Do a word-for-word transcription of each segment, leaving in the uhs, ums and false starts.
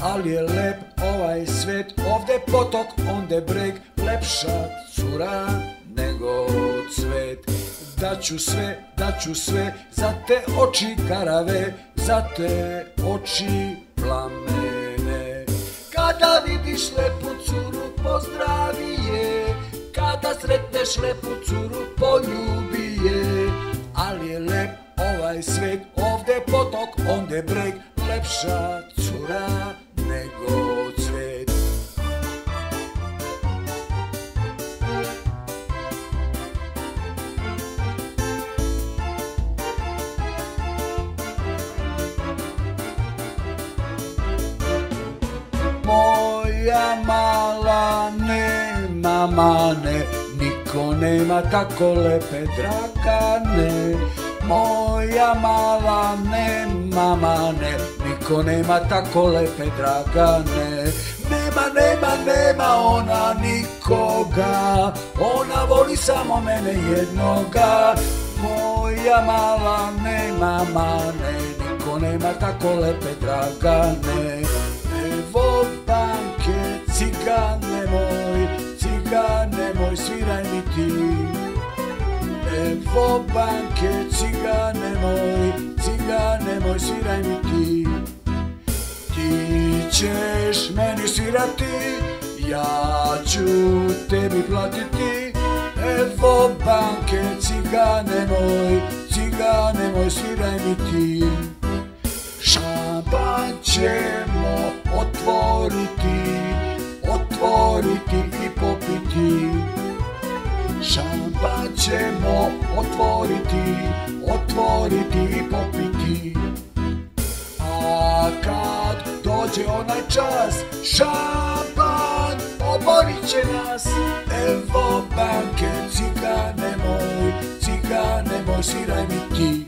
ali je lep ovaj svet. Ovde potok, onde breg, lepša cura nego cvet. Daću sve, daću sve za te oči karave, za te oči plamene. Kada vidiš lepu curu, pozdravi je, kada sretneš lepu curu, poljubi je. Ali je lep ovaj svet, ovde potok, onde breg, lepša cura nego cvet. Moja mala nema mane, niko nema tako lepe Dragane. Moja mala nema mane, niko nema tako lepe Dragane. Nema, nema, nema ona nikoga, ona voli samo mene jednoga. Moja mala nema mane, niko nema tako lepe Dragane. Evo banke, cigane moj, cigane moj, sviraj mi ti. Evo banke, cigane moj, cigane moj, sviraj mi ti. Ti ćeš meni svirati, ja ću tebi platiti. Evo banke, cigane moj, cigane moj, sviraj mi ti. Šampan ćemo otvoriti, otvoriti i popiti. Šampan ćemo otvoriti, otvoriti i popiti. A kad dođe onaj čas, šampan oborit će nas. Evo banke, cigane moj, cigane moj, sviraj mi ti.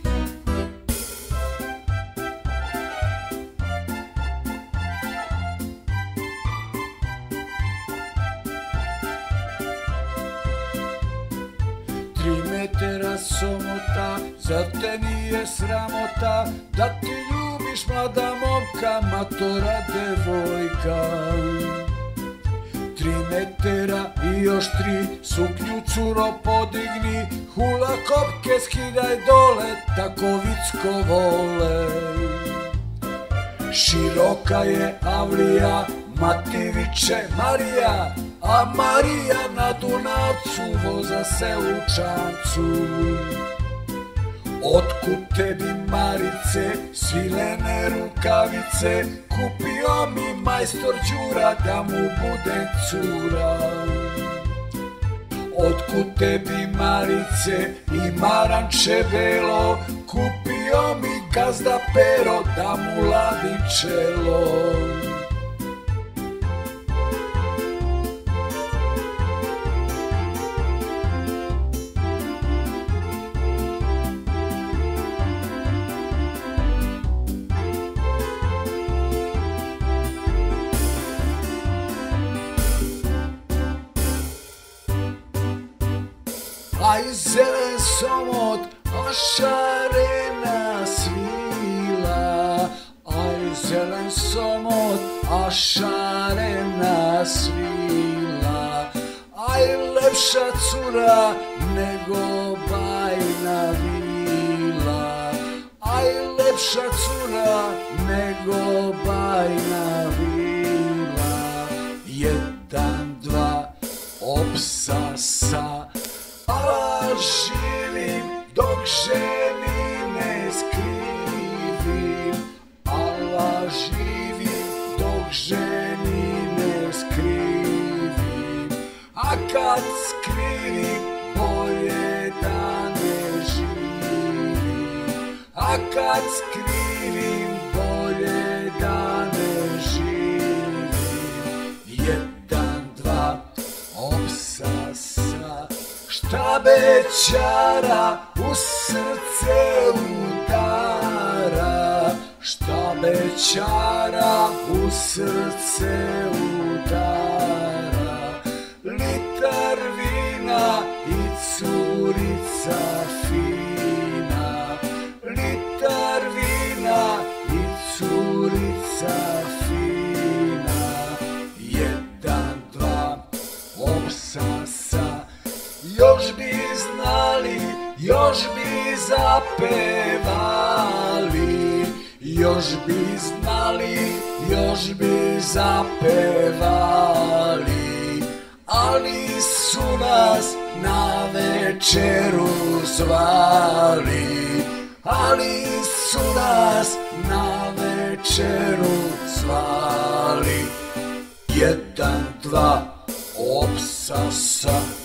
Tri metera somota, zar te nije sramota da ti ljubiš mlada momka, matora devojka. Tri metera i još tri, suknju curo podigni, hula kopke skidaj dole, tako vicko vole. Široka je avlija, mati viče Marija, a Marija na Dunavcu voza se u čamcu. Otkud tebi Marice, svilene rukavice, kupio mi majstor Đura da mu bude cura. Otkud tebi Marice i maranče belo, kupio mi gazda Pero da mu ladi čelo. Aj zelen somot, a šarena svila. Aj zelen somot, a šarena svila. Aj lepša cura nego bajna vila. Aj lepša cura nego bajna vila. Jedan, dva, opsasa. Ala živim dok ženi ne skrivim. Ala živim dok ženi ne skrivim. A kad skrivim bolje da ne živim. A kad skrivim bolje da ne živim. Jedan, dva, opsasa. Šta bećara u srce udara, šta bećara u srce udara. Litar vina i curica fina, litar vina i curica fina. još bi zapevali, još bi znali, još bi zapevali, ali su nas na večeru zvali, ali su nas na večeru zvali. Jedan, dva, opsasa.